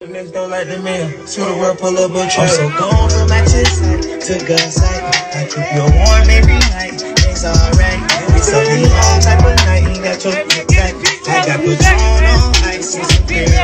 Niggas don't like the mail, to the world pull up a trail. I'm so gone from my chest to God's sight. I keep you warm every night, it's alright. It's only all type of night, ain't got your back. I got Patron on ice, it's superior.